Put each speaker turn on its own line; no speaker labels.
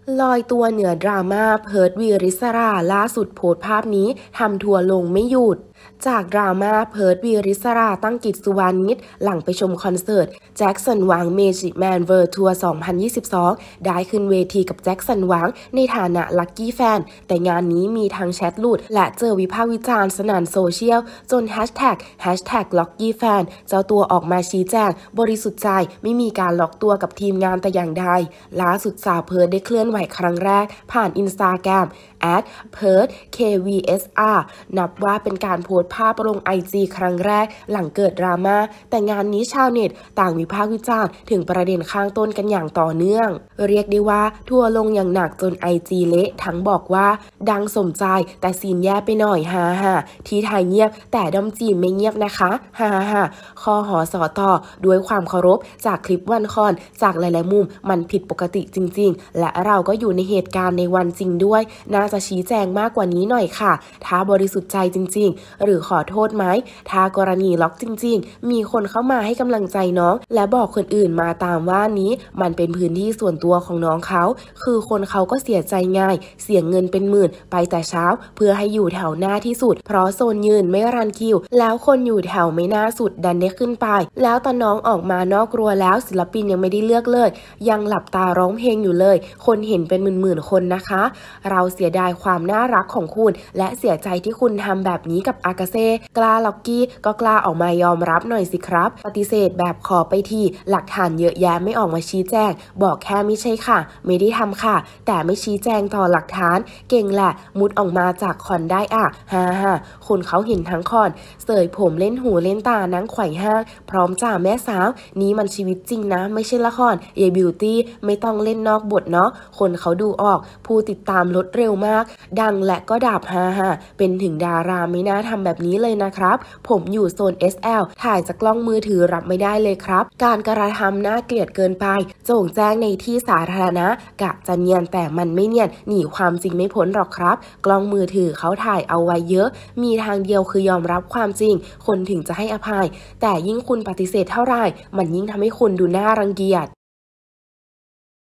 ลอยตัวเหนือดราม่าเพิร์ทวีริศราล่าสุดโพสต์ภาพนี้ทำทัวร์ลงไม่หยุดจากดราม่าเพิร์ทวีริศราตั้งกิจสุวรรณนิชหลังไปชมคอนเสิร์ตแจ็คสันหวังเมจิกแมนเวิร์ทัวร์ 2022 ได้ขึ้นเวทีกับแจ็คสันหวังในฐานะลัคกี้แฟนแต่งานนี้มีทั้งแชทหลุดและเจอวิพากษ์วิจารณ์สนั่นโซเชียลจนแฮชแท็กล็อกกี้แฟนเจ้าตัวออกมาชี้แจงบริสุทธิ์ใจไม่มีการล็อกตัวกับทีมงานแต่อย่างใดล่าสุดสาวเพิร์ทได้เคลื่อนไหวครั้งแรกผ่านอินสตาแกรม@PerthKVSR นับว่าเป็นการโพสต์ภาพลง IG ครั้งแรกหลังเกิดดราม่าแต่งานนี้ชาวเน็ตต่างวิพากษ์วิจารณ์ถึงประเด็นข้างต้นกันอย่างต่อเนื่องเรียกได้ว่าทัวร์ลงอย่างหนักจน IG เละทั้งบอกว่าดังสมใจแต่ซีนแย่ไปหน่อยฮ่าที่ไทยเงียบแต่ด้อมจีนไม่เงียบนะคะฮ่าคอหอสอต่อด้วยความเคารพจากคลิปวันคอนจากหลายๆมุมมันผิดปกติจริงๆและเราก็อยู่ในเหตุการณ์ในวันจริงด้วยน่าจะชี้แจงมากกว่านี้หน่อยค่ะถ้าบริสุทธิ์ใจจริงๆหรือขอโทษไหมถ้ากรณีล็อกจริงๆมีคนเข้ามาให้กำลังใจน้องและบอกคนอื่นมาตามว่านี้มันเป็นพื้นที่ส่วนตัวของน้องเขาคือคนเขาก็เสียใจง่ายเสียเงินเป็นหมื่นไปแต่เช้าเพื่อให้อยู่แถวหน้าที่สุดเพราะโซนยืนไม่รันคิวแล้วคนอยู่แถวไม่น่าสุดดันได้ขึ้นไปแล้วตอนน้องออกมานอกรั้วแล้วศิลปินยังไม่ได้เลือกเลยยังหลับตาร้องเพลงอยู่เลยคนเห็นเป็นหมื่นคนนะคะเราเสียดายความน่ารักของคุณและเสียใจที่คุณทำแบบนี้กับอากาเซ่กล้าล็อกกี้ก็กล้าออกมายอมรับหน่อยสิครับปฏิเสธแบบขอไปทีหลักฐานเยอะแยะไม่ออกมาชี้แจงบอกแค่ไม่ใช่ค่ะไม่ได้ทำค่ะแต่ไม่ชี้แจงต่อหลักฐานเก่งแหละมุดออกมาจากคอนได้อ่ะฮ่าคนเขาเห็นทั้งคอนเสยผมเล่นหูเล่นตานั่งไขว่ห้างพร้อมจ่าแม่สาวนี้มันชีวิตจริงนะไม่ใช่ละครบิวตี้ไม่ต้องเล่นนอกบทเนาะคนเขาดูออกผู้ติดตามลดเร็วมากดังและก็ดาบฮ่าเป็นถึงดาราไม่น่าทำแบบนี้เลยนะครับผมอยู่โซน SL ถ่ายจากกล้องมือถือรับไม่ได้เลยครับการกระทำน่าเกลียดเกินไปโจ่งแจ้งในที่สาธารณะกะจะเนียนแต่มันไม่เนียนหนีความจริงไม่พ้นหรอกครับกล้องมือถือเขาถ่ายเอาไว้เยอะมีทางเดียวคือยอมรับความจริงคนถึงจะให้อภัยแต่ยิ่งคุณปฏิเสธเท่าไหร่มันยิ่งทำให้คุณดูน่ารังเกียจ